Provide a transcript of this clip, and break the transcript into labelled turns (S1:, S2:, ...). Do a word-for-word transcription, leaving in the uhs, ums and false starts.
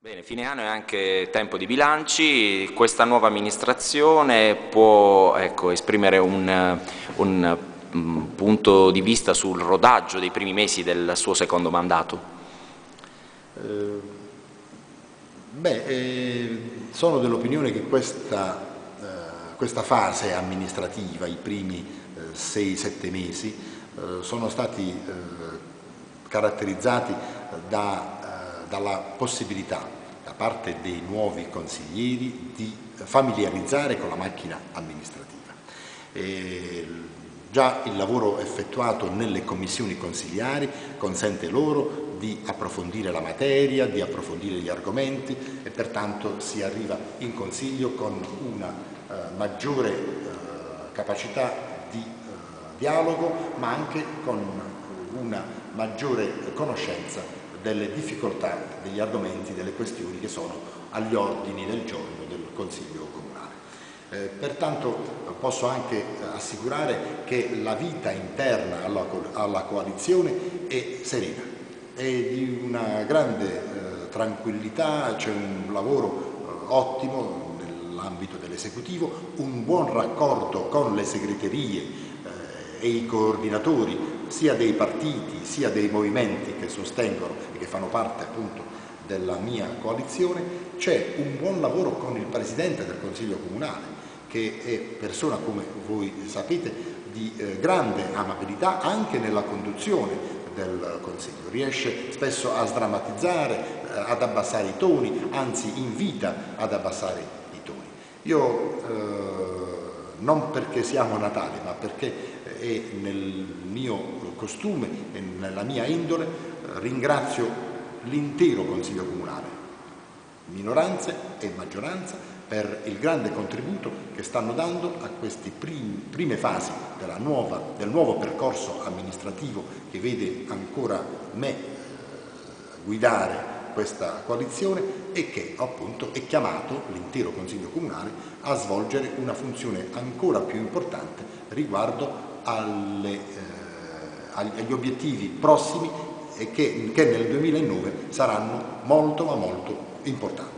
S1: Bene, fine anno è anche tempo di bilanci, questa nuova amministrazione può ecco, esprimere un, un, un punto di vista sul rodaggio dei primi mesi del suo secondo mandato?
S2: Eh, beh, eh, sono dell'opinione che questa, eh, questa fase amministrativa, i primi sei sette mesi, eh, sono stati eh, caratterizzati da dalla possibilità da parte dei nuovi consiglieri di familiarizzare con la macchina amministrativa. E già il lavoro effettuato nelle commissioni consigliari consente loro di approfondire la materia, di approfondire gli argomenti e pertanto si arriva in Consiglio con una eh, maggiore eh, capacità di eh, dialogo, ma anche con una maggiore conoscenza delle difficoltà, degli argomenti, delle questioni che sono agli ordini del giorno del Consiglio Comunale. Eh, pertanto posso anche assicurare che la vita interna alla, alla coalizione è serena, è di una grande eh, tranquillità, c'è un lavoro eh, ottimo nell'ambito dell'esecutivo, un buon raccordo con le segreterie eh, e i coordinatori sia dei partiti sia dei movimenti che sostengono e che fanno parte appunto della mia coalizione. C'è un buon lavoro con il Presidente del Consiglio Comunale, che è persona, come voi sapete, di eh, grande amabilità anche nella conduzione del Consiglio, riesce spesso a sdrammatizzare, eh, ad abbassare i toni, anzi invita ad abbassare i toni. Io eh, non perché siamo a Natale, ma perché è nel mio costume e nella mia indole, ringrazio l'intero Consiglio Comunale, minoranze e maggioranza, per il grande contributo che stanno dando a queste prime fasi della nuova, del nuovo percorso amministrativo che vede ancora me guidare questa coalizione e che appunto è chiamato l'intero Consiglio Comunale a svolgere una funzione ancora più importante riguardo alle, eh, agli obiettivi prossimi e che, che nel duemilanove saranno molto ma molto importanti.